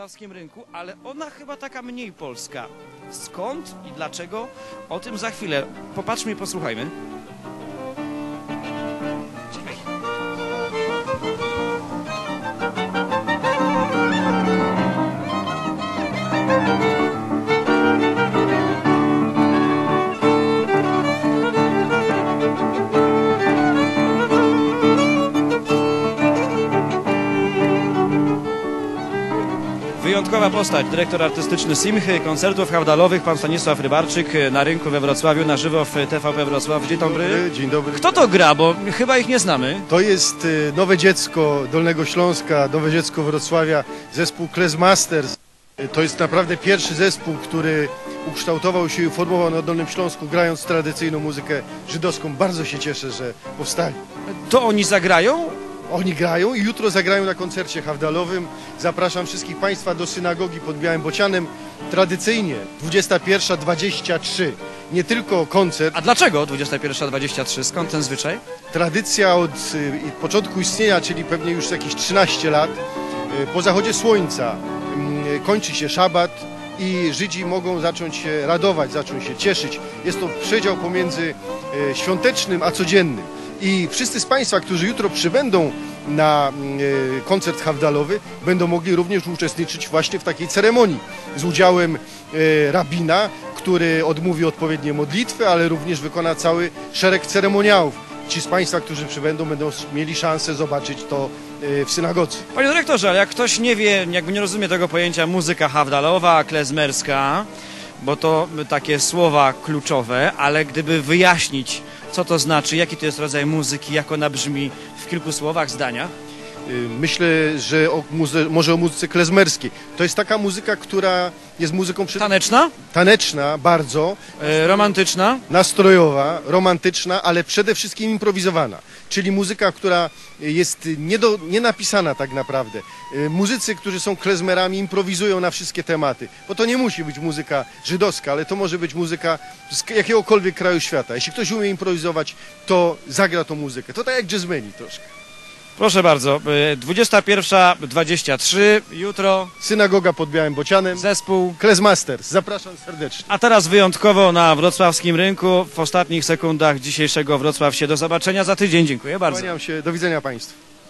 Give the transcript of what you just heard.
wrocławskim rynku, ale ona chyba taka mniej polska. Skąd i dlaczego? O tym za chwilę. Popatrzmy i posłuchajmy. Wyjątkowa postać, dyrektor artystyczny Simchy, koncertów hawdalowych, pan Stanisław Rybarczyk na rynku we Wrocławiu, na żywo w TVP Wrocław. Dzień dobry. Dzień dobry. Kto to gra, bo chyba ich nie znamy? To jest nowe dziecko Dolnego Śląska, nowe dziecko Wrocławia, zespół Klez Masters. To jest naprawdę pierwszy zespół, który ukształtował się i uformował na Dolnym Śląsku, grając tradycyjną muzykę żydowską. Bardzo się cieszę, że powstali. To oni zagrają? Oni grają i jutro zagrają na koncercie hawdalowym. Zapraszam wszystkich Państwa do synagogi pod Białym Bocianem. Tradycyjnie 21:23. Nie tylko koncert. A dlaczego 21:23? Skąd ten zwyczaj? Tradycja od początku istnienia, czyli pewnie już jakieś 13 lat. Po zachodzie słońca kończy się szabat i Żydzi mogą zacząć się radować, zacząć się cieszyć. Jest to przedział pomiędzy świątecznym a codziennym. I wszyscy z Państwa, którzy jutro przybędą na koncert hawdalowy, będą mogli również uczestniczyć właśnie w takiej ceremonii z udziałem rabina, który odmówi odpowiednie modlitwy, ale również wykona cały szereg ceremoniałów. Ci z Państwa, którzy przybędą, będą mieli szansę zobaczyć to w synagodze. Panie dyrektorze, ale jak ktoś nie wie, jakby nie rozumie tego pojęcia muzyka hawdalowa, klezmerska, bo to takie słowa kluczowe, ale gdyby wyjaśnić, co to znaczy, jaki to jest rodzaj muzyki, jak ona brzmi w kilku słowach, zdaniach? Myślę, że może o muzyce klezmerskiej. To jest taka muzyka, która jest muzyką... Taneczna? Taneczna, bardzo. Romantyczna? Nastrojowa, romantyczna, ale przede wszystkim improwizowana. Czyli muzyka, która jest nie napisana tak naprawdę. Muzycy, którzy są klezmerami, improwizują na wszystkie tematy. Bo to nie musi być muzyka żydowska, ale to może być muzyka z jakiegokolwiek kraju świata. Jeśli ktoś umie improwizować, to zagra tą muzykę. To tak jak jazzmeni troszkę. Proszę bardzo, 21:23, jutro Synagoga pod Białym Bocianem. zespół Klez Masters. Zapraszam serdecznie. A teraz wyjątkowo na wrocławskim rynku, w ostatnich sekundach dzisiejszego Wrocław się. Do zobaczenia za tydzień. Dziękuję bardzo. Kłaniam się. Do widzenia Państwu.